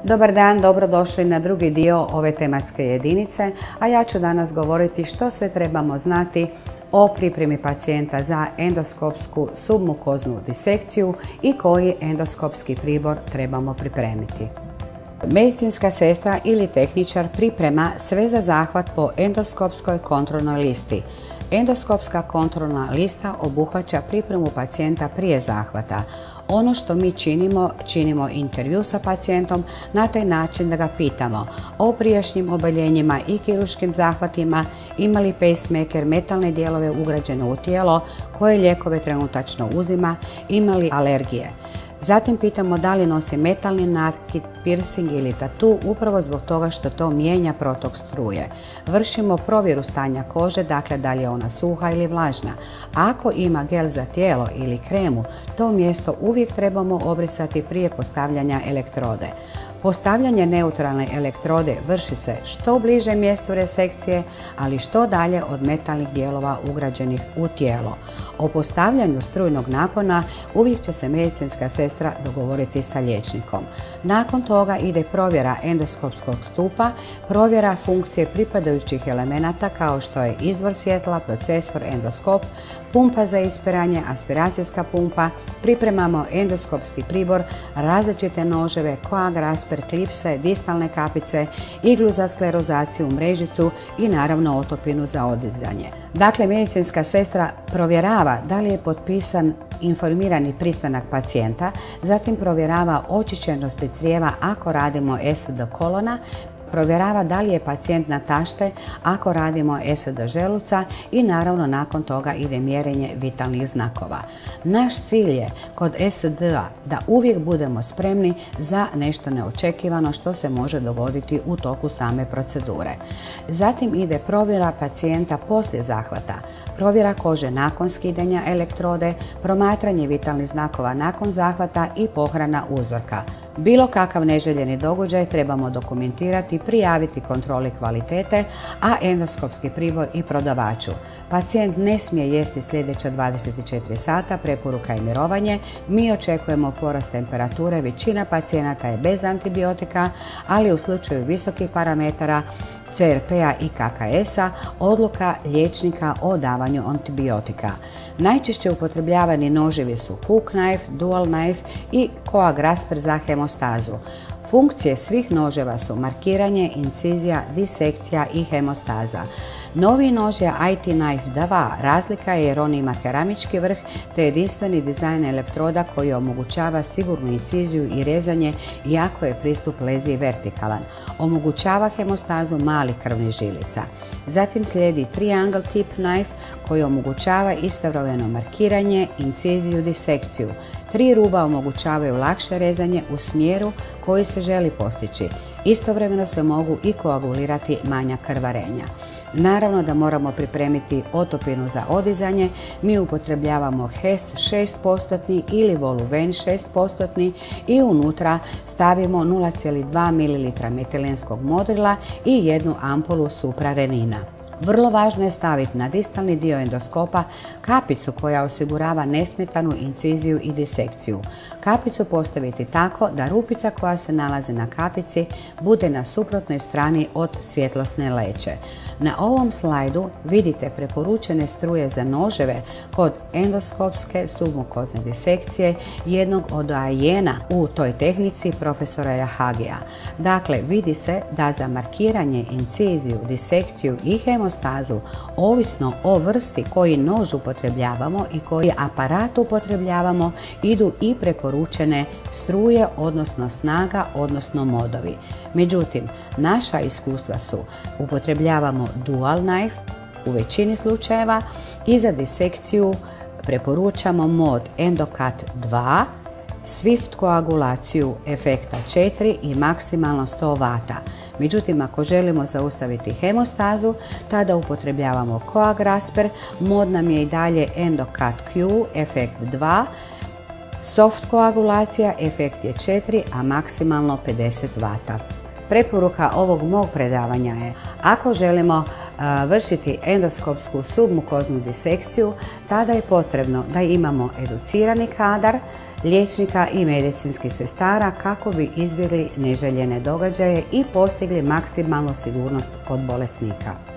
Dobar dan, dobrodošli na drugi dio ove tematske jedinice, a ja ću danas govoriti što sve trebamo znati o pripremi pacijenta za endoskopsku submukoznu disekciju i koji endoskopski pribor trebamo pripremiti. Medicinska sestra ili tehničar priprema sve za zahvat po endoskopskoj kontrolnoj listi. Endoskopska kontrolna lista obuhvaća pripremu pacijenta prije zahvata. Ono što mi činimo intervju sa pacijentom na taj način da ga pitamo o prijašnjim oboljenjima i kirurškim zahvatima, ima li pacemaker, metalne dijelove ugrađene u tijelo, koje lijekove trenutačno uzima, ima li alergije. Zatim pitamo da li nosi metalni nakit, piercing ili tatu, upravo zbog toga što to mijenja protok struje. Vršimo provjeru stanja kože, dakle da li je ona suha ili vlažna. Ako ima gel za tijelo ili kremu, to mjesto uvijek trebamo obrisati prije postavljanja elektrode. Postavljanje neutralne elektrode vrši se što bliže mjestu resekcije, ali što dalje od metalnih dijelova ugrađenih u tijelo. O postavljanju strujnog napona uvijek će se medicinska sestra dogovoriti sa liječnikom. Nakon toga ide provjera endoskopskog stupa, provjera funkcije pripadajućih elemenata kao što je izvor svjetla, procesor, endoskop, pumpa za ispiranje, aspiracijska pumpa, pripremamo endoskopski pribor, različite noževe, koag, rasper, klipse, distalne kapice, iglu za sklerozaciju, mrežicu i naravno otopinu za odizanje. Dakle, medicinska sestra provjerava da li je potpisan informirani pristanak pacijenta, zatim provjerava očišćenosti crijeva ako radimo ESD kolona, provjerava da li je pacijent na tašte ako radimo ESD želuca i naravno nakon toga ide mjerenje vitalnih znakova. Naš cilj je kod ESD-a da uvijek budemo spremni za nešto neočekivano što se može dogoditi u toku same procedure. Zatim ide provjera pacijenta poslije zahvata, provjera kože nakon skidanja elektrode, promatranje vitalnih znakova nakon zahvata i pohrana uzorka. Bilo kakav neželjeni događaj trebamo dokumentirati, prijaviti kontroli kvalitete, a endoskopski pribor i prodavaču. Pacijent ne smije jesti sljedeća 24 sata, preporuka je mirovanje. Mi očekujemo porast temperature, većina pacijenata je bez antibiotika, ali u slučaju visokih parametara CRP-a i KKS-a odluka liječnika o davanju antibiotika. Najčešće upotrebljavani noževi su hook knife, dual knife i koag rasper za hemostazu. Funkcije svih noževa su markiranje, incizija, disekcija i hemostaza. Novi nož je IT Knife 2, razlika je jer on ima keramički vrh te jedinstveni dizajn elektroda koji omogućava sigurnu inciziju i rezanje iako je pristup leziji vertikalan. Omogućava hemostazu malih krvnih žilica. Zatim slijedi Triangle Tip Knife koji omogućava istovremeno markiranje, inciziju, disekciju. 3 ruba omogućavaju lakše rezanje u smjeru koji se želi postići. Istovremeno se mogu i koagulirati manja krvarenja. Naravno da moramo pripremiti otopinu za odizanje. Mi upotrebljavamo HES 6% ili Voluven 6% i unutra stavimo 0,2 ml metilenskog modrila i jednu ampulu suprarenina. Vrlo važno je staviti na distalni dio endoskopa kapicu koja osigurava nesmetanu inciziju i disekciju. Kapicu postaviti tako da rupica koja se nalazi na kapici bude na suprotnoj strani od svjetlosne leće. Na ovom slajdu vidite preporučene struje za noževe kod endoskopske submukozne disekcije jednog od ajena u toj tehnici profesora Jahagija. Dakle, vidi se da za markiranje, inciziju, disekciju i hemostazu, ovisno o vrsti koji nož upotrebljavamo i koji aparat upotrebljavamo, idu i preporučene struje, odnosno snaga, odnosno modovi. Međutim, naša iskustva su upotrebljavamo dual knife u većini slučajeva i za disekciju preporučamo mod EndoCut 2, Swift koagulaciju efekta 4 i maksimalno 100 W. Međutim, ako želimo zaustaviti hemostazu, tada upotrebljavamo koag rasper, mod nam je i dalje EndoCut Q, efekt 2, soft koagulacija, efekt je 4, a maksimalno 50 W. Preporuka ovog mog predavanja je, ako želimo vršiti endoskopsku submukoznu disekciju, tada je potrebno da imamo educirani kadar liječnika i medicinskih sestara kako bi izbjegli neželjene događaje i postigli maksimalnu sigurnost kod bolesnika.